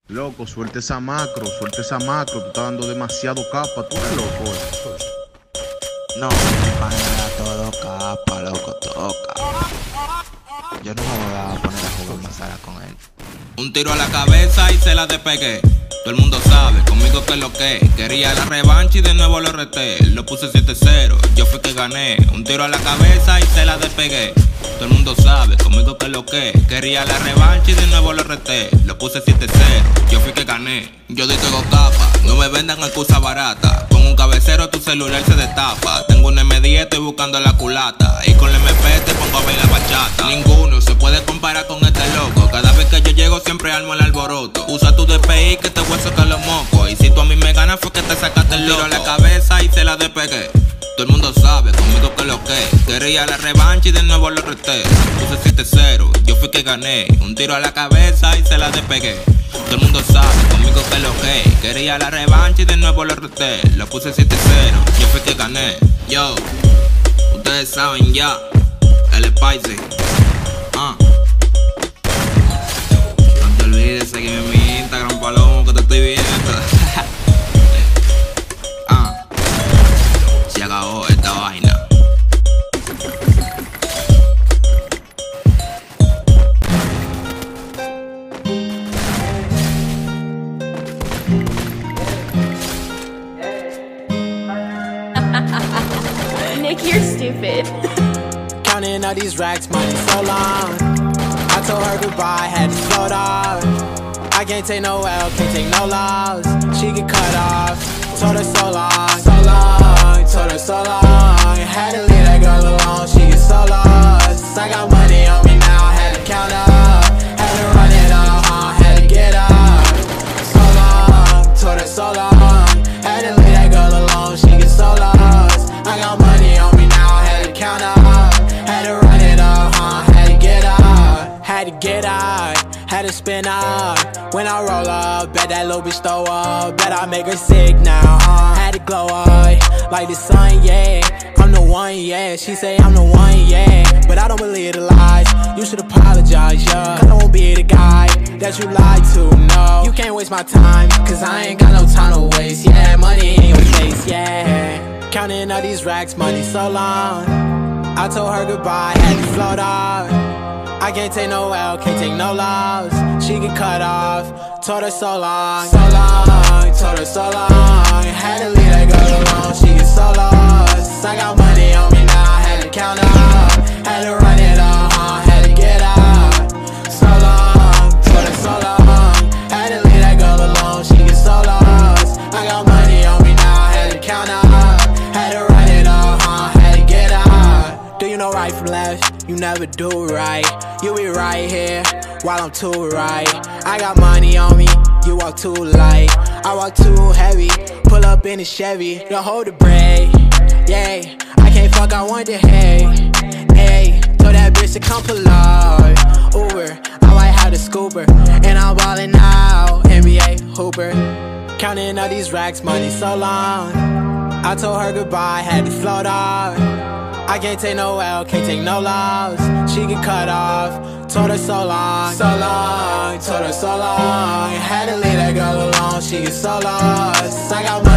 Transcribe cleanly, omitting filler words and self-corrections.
Loco, suelta esa macro, tú estás dando demasiado capa, tú eres loco. No, mi pana era todo capa, loco, toca. Yo no me voy a poner a jugar más sala con él. Un tiro a la cabeza y se la despegué. Todo el mundo sabe, conmigo que lo que quería la revancha y de nuevo lo reté. Lo puse 7-0, yo fui que gané. Un tiro a la cabeza y se la despegué. Todo el mundo sabe, conmigo que lo que quería la revancha y de nuevo lo reté. Lo puse 7-0, yo fui que gané. Yo doy todo capa, no me vendan excusa barata. Con un cabecero tu celular se destapa. Tengo un M10, estoy buscando la culata. Y con el MP te pongo a bailar bachata. Ninguno se puede comparar con este loco. Cada vez que yo llego siempre armo el alboroto. Usa tu DPI que te hueso que los mocos. Y si tú a mí me ganas fue que te sacaste el loco. Tiro a la cabeza y se la despegué. Todo el mundo sabe, conmigo que lo que quería la revancha y de nuevo lo reté. Puse 7-0, yo fui que gané. Un tiro a la cabeza y se la despegué. Todo el mundo sabe, conmigo que lo que quería la revancha y de nuevo lo reté. Lo puse 7-0, yo fui que gané. Yo, ustedes saben ya, el Spicy. No te olvides seguirme en mi Instagram, Palomo, que te estoy viendo. Se acabó esta vaina. Nick, you're stupid. Counting all these racks, money so long. I told her goodbye, had to float off. I can't take no L, can't take no loss. She get cut off, told her so long, so long, told her so long. Had to leave that girl alone, she get so lost. I got money on me now, had to count up. Had to run it up, had to get up. So long, told her so long. Had to leave that girl alone, she get so lost. I got money on me now, had to count up. Had to run it up, had to get up. Had to get up, had to spin up. When I roll up, bet that little bitch throw up. Bet I make her sick now, had to glow up like the sun, yeah. I'm the one, yeah. She say I'm the one, yeah. But I don't believe the lies. You should apologize, yeah. Cause I won't be the guy that you lied to, no. You can't waste my time, cause I ain't got no time to waste, yeah. Money in your face, yeah. Counting all these racks, money so long. I told her goodbye, had to float off. I can't take no L, can't take no loss. She get cut off, told her so long, so long, told her so long. Had to leave that girl alone, she get so lost. I got money on me now, had to count up. Had to run it up, had to get up. So long, told her so long. Had to leave that girl alone, she get so lost. I got money on me now, had to count up. Had to run it up, had to get up. Do you know right from left? You never do right. You be right here while I'm too right. I got money on me, you walk too light. I walk too heavy, pull up in a Chevy. Don't hold the brake, yeah. I can't fuck, I want the hay, hey. Told that bitch to come pull up, Uber. I might have the scooper, and I'm ballin' out, NBA Hooper. Counting all these racks, money so long. I told her goodbye, had to float off. I can't take no L, can't take no loss. She get cut off, told her so long, so long, told her so long. Had to leave that girl alone, she get so lost. I got money